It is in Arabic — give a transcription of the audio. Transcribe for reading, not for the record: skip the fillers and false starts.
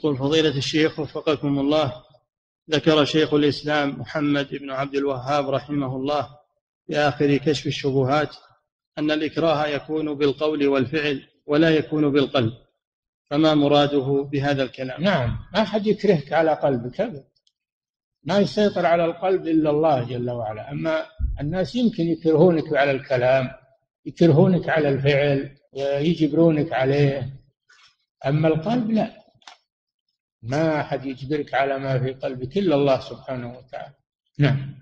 يقول فضيلة الشيخ وفقكم الله، ذكر شيخ الإسلام محمد بن عبد الوهاب رحمه الله في آخر كشف الشبهات أن الإكراه يكون بالقول والفعل ولا يكون بالقلب، فما مراده بهذا الكلام؟ نعم، ما أحد يكرهك على قلبك أبدا، ما يسيطر على القلب إلا الله جل وعلا. أما الناس يمكن يكرهونك على الكلام، يكرهونك على الفعل، يجبرونك عليه، أما القلب لا، ما أحد يجبرك على ما في قلبك إلا الله سبحانه وتعالى. نعم.